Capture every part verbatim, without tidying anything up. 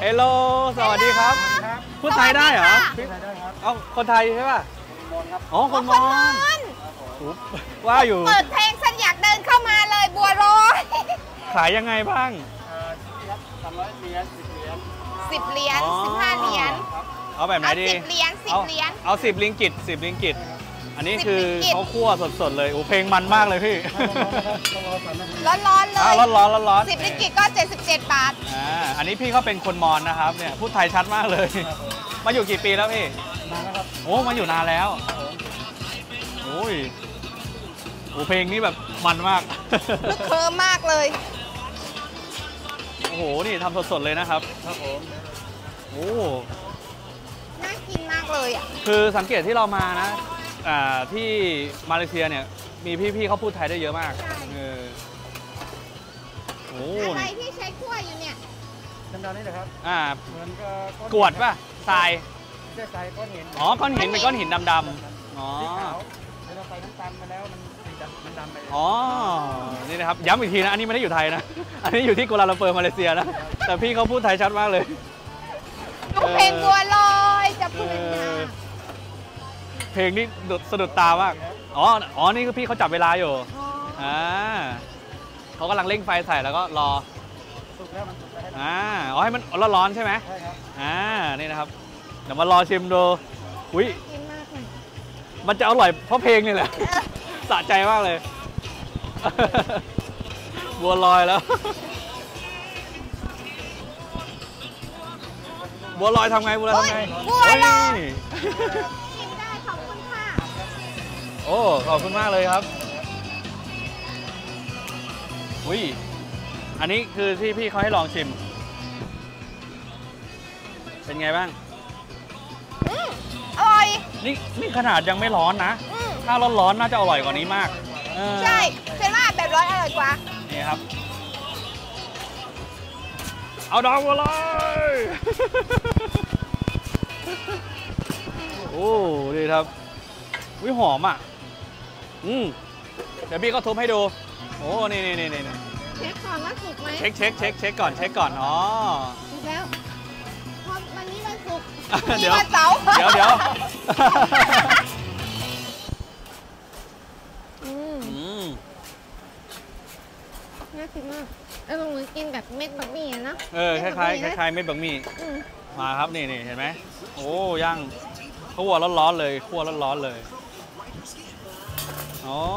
ฮลโลสวัสดีครับพูดไทยได้เหรอเอาคนไทยใช่ป่ะอ๋อคนมอญว่าอยู่เปิดเพลงฉันอยากเดินเข้ามาเลยบัวลอยขายยังไงบ้างสามร้อยเหรียญสิบเหรียญสิบเหรียญสิบห้าเหรียญเอาแบบไหนดีสิบเหรียญสิบเหรียญเอาสิบลิงกิตสิบลิงกิตอันนี้คือเขาคั่วสดๆเลยโอ้เพลงมันมากเลยพี่ร้อนๆเลยร้อนร้อนร้อนร้อนสิบลิงกิตก็เจ็ดสิบเจ็ดบาทอ่าอันนี้พี่เขาเป็นคนมอญนะครับเนี่ยพูดไทยชัดมากเลยมาอยู่กี่ปีแล้วพี่นานแล้วครับโอ้มาอยู่นานแล้วโอ้ยโอ้เพลงนี้แบบมันมากลึกเคิร์มมากเลยโอ้โหนี่ทำสดๆเลยนะครับครับผมโอ้น่ากินมากเลยอ่ะคือสังเกตที่เรามานะอ่าที่มาเลเซียเนี่ยมีพี่ๆเขาพูดไทยได้เยอะมากเออโอ้อะไรที่ใช้คั่วอยู่เนี่ยดำๆนี่นะครับอ่าเหมือนกับกวดป่ะทรายไม่ใช่ทรายก้อนหินอ๋อก้อนหินเป็นก้อนหินดำๆอ๋อเราใส่น้ำตาลมาแล้วมันมันดำไปอ๋อนี่นะครับย้ำอีกทีนะอันนี้ไม่ได้อยู่ไทยนะอันนี้อยู่ที่กัวลาลัมเปอร์มาเลเซียนะแต่พี่เขาพูดไทยชัดมากเลยเพลงบัวลอยจะพูดเพลงนี้สะดุดตามากอ๋ออ๋อนี่คือพี่เขาจับเวลาอยู่อ่าเขากำลังเร่งไฟใส่แล้วก็รอสุกแล้วมันสุกแล้วอ่าอ๋อให้มันร้อนๆใช่ไหมใช่ครับอ่านี่นะครับเดี๋ยวมารอชิมดูอุ้ยมันจะอร่อยเพราะเพลงนี่แหละสะใจมากเลยบัวลอยแล้วบัวลอยทำไงบัวลอยทำไงบัวลอยชิมได้ขอบคุณค่ะโอ้ขอบคุณมากเลยครับอุ้ยอันนี้คือที่พี่เขาให้ลองชิมเป็นไงบ้างอร่อยนี่นี่ขนาดยังไม่ร้อนนะถ้าร้อนๆน่าจะอร่อยกว่านี้มากใช่เชื่อว่าแบบร้อนอร่อยกว่านี่ครับเอาดอกบัวลอยโอ้ดีครับวิหอมอ่ะอืมเดี๋ยวพี่ก็ทุบให้ดูโอ้นี่นี่นี่นี่เช็คก่อนว่าสุกไหมเช็คเช็คเช็คเช็คก่อนเช็คก่อนอ๋อถูกแล้วพอวันนี้วันศุกร์เดี๋ยวเสาร์เดี๋ยวเดี๋ยวอืมน่ากินมากเออเหมือนกินแบบเม็ดบะหมี่นะเออคล้ายคล้ายคล้ายเม็ดบะหมี่มาครับนี่นี่เห็นไหมโอ้ย่างคั่วร้อนๆเลยคั่วร้อนๆเลยอ๋อ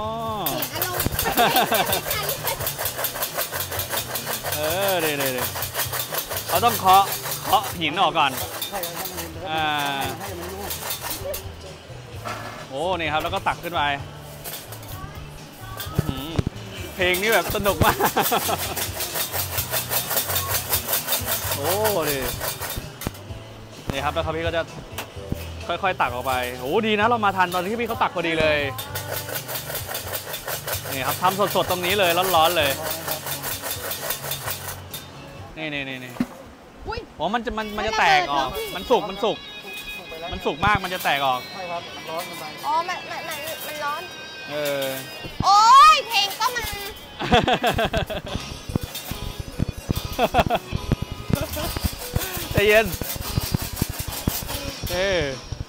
เออเดี๋ยวเดี๋ยวเขาต้องเคาะเคาะหินออกก่อนอ่าโอ้นี่ครับแล้วก็ตักขึ้นไปเพลงนี้แบบสนุกมากโอ้ดินี่ครับแล้วเขาพี่ก็จะค่อยๆตักออกไปโอ้ดีนะเรามาทันตอนที่พี่เขาตักพอดีเลยนี่ครับทำสดๆตรงนี้เลยร้อนๆเลยนี่นี่นี่นี่โอ้มันจะมันมันจะแตกออกมันสุกมันสุกมันสุกมากมันจะแตกออกใช่ครับร้อนมันอ๋อมันมันมันร้อนเออโอ้ยเพลงก็มาใจเย็นเออ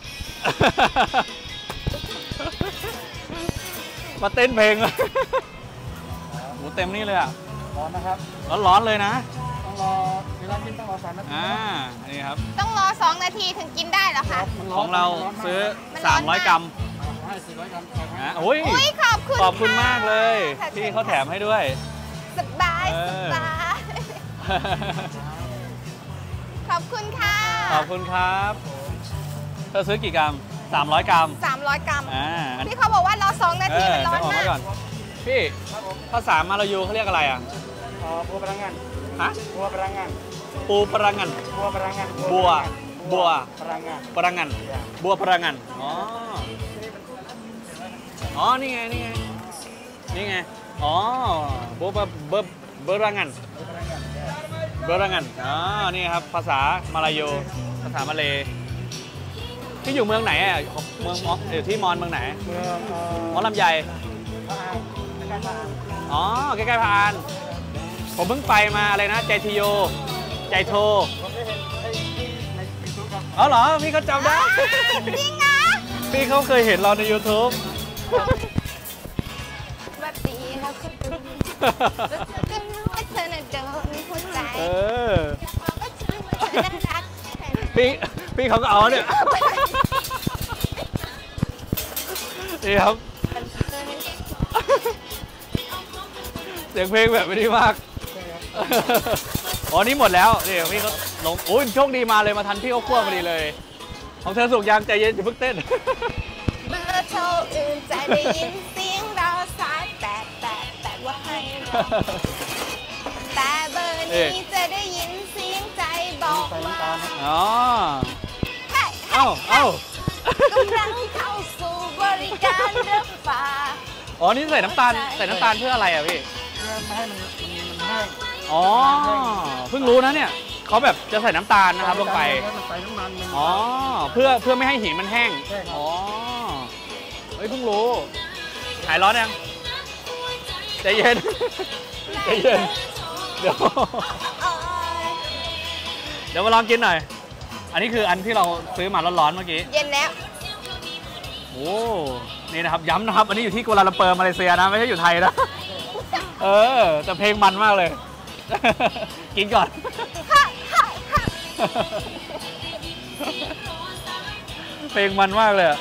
มาเต้นเพลงโหเต็มนี่เลยอ่ะร้อนนะครับร้อนๆเลยนะต้องรอเวลากินต้องรอสามนาทีอ่านี่ครับต้องรอสองนาทีถึงกินได้เหรอคะของเราซื้อสามร้อยกรัมสี่ร้อยกรัมอ่ะโอ้ยขอบคุณขอบคุณมากเลยที่เขาแถมให้ด้วยสบายสบายขอบคุณค่ะขอบคุณครับเธอซื้อกี่กรัมสามร้อยกรัมสามร้อยกรัมอ่าพี่เขาบอกว่ารอสองนาทีมันร้อนมากพี่ภาษามาลายูเขาเรียกอะไรอ่ะบัวปรังงันฮะบัวปรังงันปูปรังงันบัวปรังงันบัวบัวปรังงันปรังงันบัวปรังงันอ๋ออ๋อนี่ไงนี่ไงนี่ไงอ๋อบัวเบอร์เบอร์เบอร์รังงันเบอร์รังงันอ๋อนี่ครับภาษามาลายูภาษามาเลที่อยู่เมืองไหนอ่ะเมืองอยู่ที่มอนเมืองไหนเมืองมอนลำไยอ๋อใกล้ๆพะอานผมเพิ่งไปมาอะไรนะใจทีโยใจโทในยูทูบครับเอาเหรอพี่เขาจำได้จริงนะพี่เขาเคยเห็นเราใน YouTube สวัสดีครับคุณตูนก็รู้ว่าเธอน่ะโดนหัวใจเออก็เชื่อว่าเธอน่ารักพี่พี่เขาก็เอาเนี่ยนี่ครับ เสียงเพลงแบบไม่ดีมาก อ๋อ นี่หมดแล้วนี่พี่เขาลงโอ้ยโชคดีมาเลยมาทันพี่เขาคั่วพอดีเลย ของเธอสุกยังใจเย็นอย่าเพิ่งเต้นเบอร์โทรอื่นจะได้ยินเสียงเราสายแปดแปดแปดว่าให้รอแต่เบอร์นี้จะได้ยินเสียงใจบอกมาอ๋อเฮ้ยเอ้าเอ้ากำลังเข้าสู่บริการเดือฟ้าอ๋อ นี่ใส่น้ำตาลใส่น้ำตาลเพื่ออะไรอ่ะพี่เพื่อไม่ให้มันมันแห้งอ๋อ เพิ่งรู้นะเนี่ยเขาแบบจะใส่น้ำตาลนะครับลงไปมันใส่น้ำมันมันอ๋อ เพื่อเพื่อไม่ให้หินมันแห้งใช่ครับอ๋อ เฮ้ยเพิ่งรู้หายร้อนยังใจเย็น ใจเย็น เดี๋ยว เดี๋ยวมาลองกินหน่อย อันนี้คืออันที่เราซื้อมาร้อนๆเมื่อกี้เย็นแล้วโอ้ นี่นะครับย้ำนะครับ อันนี้อยู่ที่กัวลาลัมเปอร์มาเลเซียนะ ไม่ใช่อยู่ไทยนะ เออ แต่เพลงมันมากเลย กินก่อน เพลงมันมากเลยอะ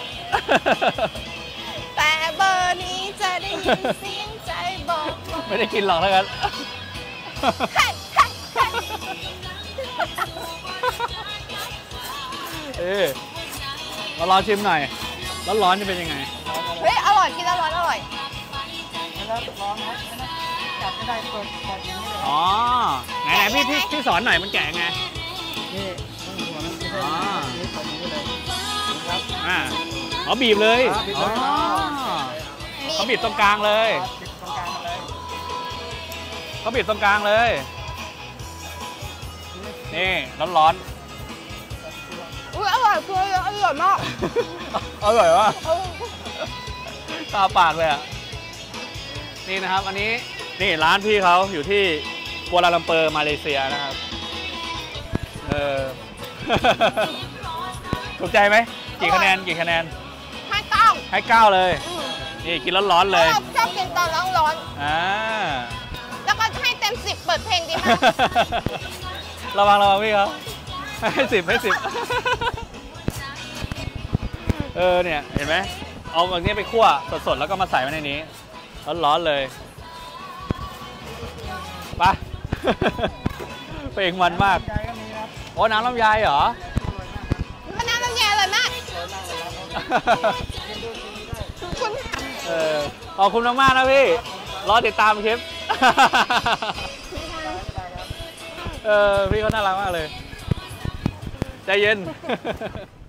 แต่เบอร์นี้จะได้ยินเสียงใจบอกว่าไม่ได้กินหรอกแล้วกัน เออมาลองชิมหน่อย ร้อนๆจะเป็นยังไงเฮ้ย อร่อย กินแล้วร้อนอร่อยแล้วร้อนนะจับไม่ได้เปิดเปิดอย่างนี้เลยอ๋อ ไหนๆพี่พี่พี่สอนหน่อยมันแกะไงนี่ต้องหัวมันไม่ใช่อ๋อนี่เปิดอย่างนี้เลยครับอ่าอ๋อบีบเลยอ่าบีบอ๋เลอย เขาบีบตรงกลางเลยติดตรงกลางมาเลยเขาบีบตรงกลางเลย นี่ร้อนอุ้ยอร่อยคืออร่อยมากๆ อร่อยวะตาปากเลยอ่ะ นี่นะครับ อันนี้นี่ร้านพี่เขาอยู่ที่กัวลาลัมเปอร์มาเลเซียนะครับ เออ ถูกใจไหมกี่คะแนนกี่คะแนนให้ต้องให้เก้าเลย นี่กินร้อนๆเลยชอบชอบกินตอนร้อนอ่าๆ แล้วก็ให้เต็มสิบเปิดเพลงดีมากระวังระวังพี่เขาให้สิบให้สิบ เออเนี่ยเห็นไหมเอาแบบนี้ไปคั่วสดๆแล้วก็มาใส่ไว้ในนี้ร้อนๆเลยไป เพลงมันมากใจก็มีนะครับโอ้น้ำลำไยเหรอมะนาวน้ำแยอร่อยมากคุณค่ะเออขอบคุณมากๆนะพี่ รอติดตามคลิป เออพี่เขาน่ารักมากเลย ใจเย็น